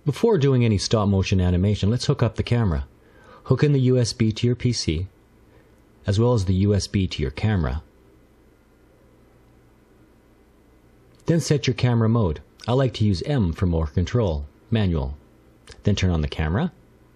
Before doing any stop motion animation, let's hook up the camera. Hook in the USB to your PC, as well as the USB to your camera. Then set your camera mode. I like to use M for more control, manual. Then turn on the camera.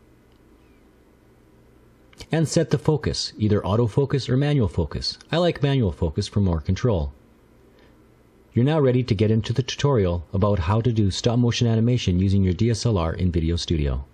And set the focus, either autofocus or manual focus. I like manual focus for more control. You're now ready to get into the tutorial about how to do stop motion animation using your DSLR in VideoStudio.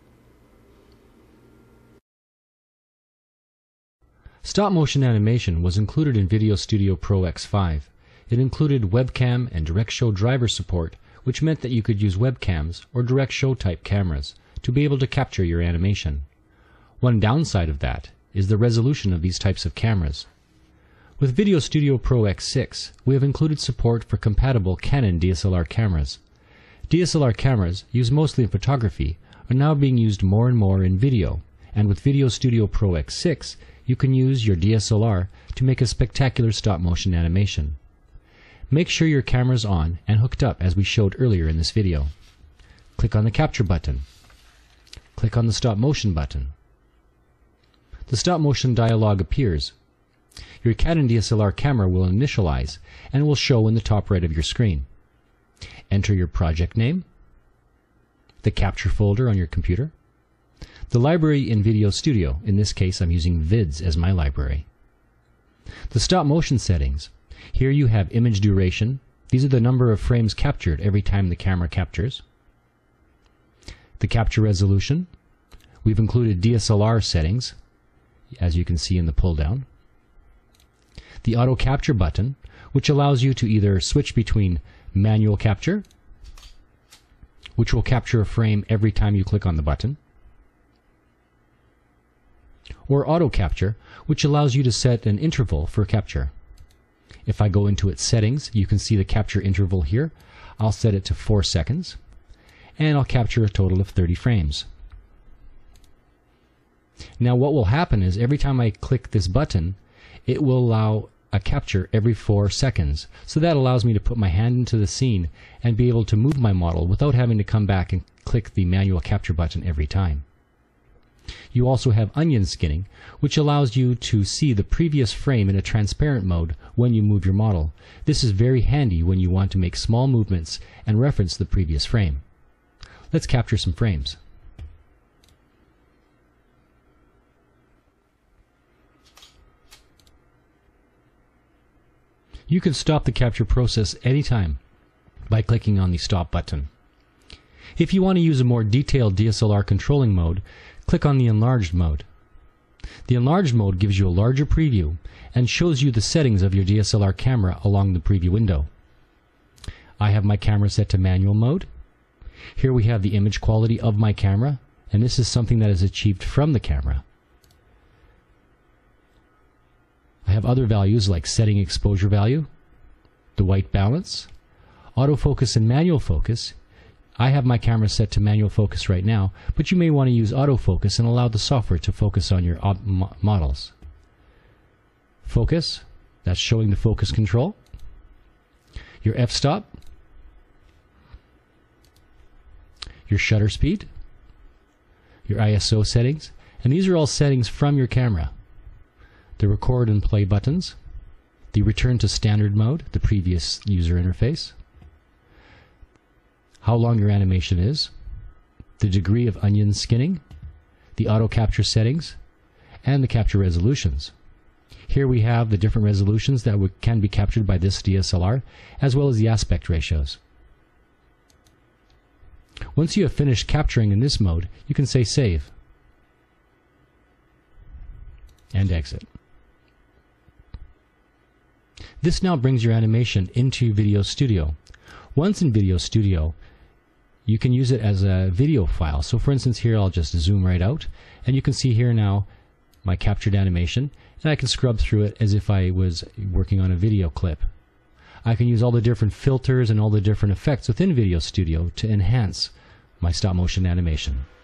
Stop motion animation was included in VideoStudio Pro X5. It included webcam and direct show driver support, which meant that you could use webcams or direct show type cameras to be able to capture your animation. One downside of that is the resolution of these types of cameras. With VideoStudio Pro X6, we have included support for compatible Canon DSLR cameras. DSLR cameras, used mostly in photography, are now being used more and more in video, and with VideoStudio Pro X6, you can use your DSLR to make a spectacular stop-motion animation. Make sure your camera is on and hooked up as we showed earlier in this video. Click on the Capture button. Click on the Stop Motion button. The Stop Motion dialog appears. Your Canon DSLR camera will initialize and will show in the top right of your screen. Enter your project name, the capture folder on your computer, the library in VideoStudio. In this case, I'm using Vids as my library. The stop motion settings. Here you have image duration. These are the number of frames captured every time the camera captures. The capture resolution. We've included DSLR settings, as you can see in the pull down. The auto capture button, which allows you to either switch between manual capture, which will capture a frame every time you click on the button, or auto capture, which allows you to set an interval for capture. If I go into its settings, you can see the capture interval here. I'll set it to 4 seconds, and I'll capture a total of 30 frames. Now what will happen is every time I click this button, it will allow a capture every 4 seconds. So that allows me to put my hand into the scene and be able to move my model without having to come back and click the manual capture button every time. You also have onion skinning, which allows you to see the previous frame in a transparent mode when you move your model. This is very handy when you want to make small movements and reference the previous frame. Let's capture some frames. You can stop the capture process anytime by clicking on the Stop button. If you want to use a more detailed DSLR controlling mode, click on the Enlarge Mode. The Enlarge Mode gives you a larger preview and shows you the settings of your DSLR camera along the preview window. I have my camera set to manual mode. Here we have the image quality of my camera, and this is something that is achieved from the camera. I have other values like setting exposure value, the white balance, autofocus and manual focus. I have my camera set to manual focus right now, but you may want to use autofocus and allow the software to focus on your models. Focus, that's showing the focus control. Your f-stop, your shutter speed, your ISO settings, and these are all settings from your camera. The record and play buttons, the return to standard mode, the previous user interface, how long your animation is, the degree of onion skinning, the auto capture settings, and the capture resolutions. Here we have the different resolutions that can be captured by this DSLR, as well as the aspect ratios. Once you have finished capturing in this mode, you can say Save and Exit. This now brings your animation into VideoStudio. Once in VideoStudio, you can use it as a video file. So for instance here I'll just zoom right out, and you can see here now my captured animation, and I can scrub through it as if I was working on a video clip. I can use all the different filters and all the different effects within VideoStudio to enhance my stop motion animation.